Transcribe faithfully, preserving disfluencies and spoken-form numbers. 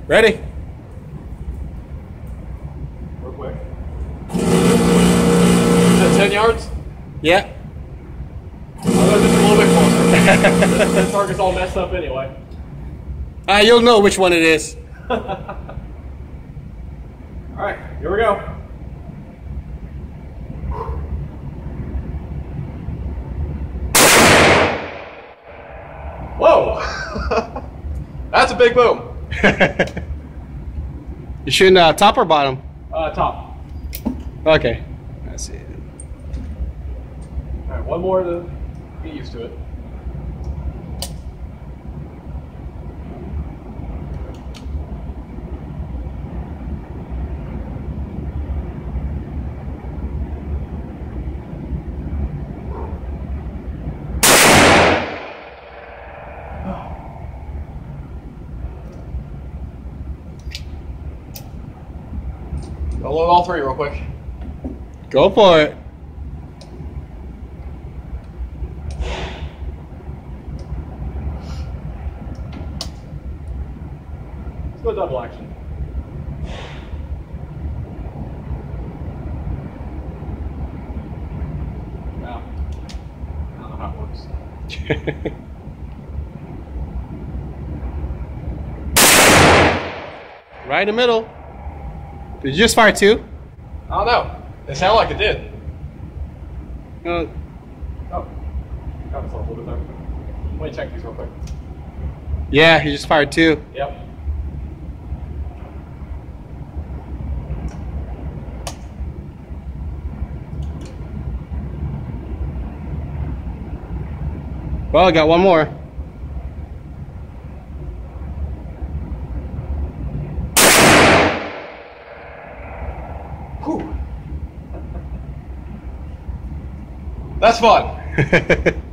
Ready? Real quick. Is that ten yards? Yeah. I'll go just a little bit closer. this, this target's all messed up anyway. Ah, uh, you'll know which one it is. Alright, here we go. Whoa! That's a big boom. You shooting uh, top or bottom? Uh, top. Okay. I see it. Alright, one more to get used to it. I'll load all three real quick. Go for it. Let's go double action. Wow. I don't know how it works. Right in the middle. Did you just fire two? I don't know. It sounded like it did. Uh, Oh. Got myself a little bit there. Let me check these real quick. yeah, he just fired two. Yep. Well, I got one more. Whew. That's fun.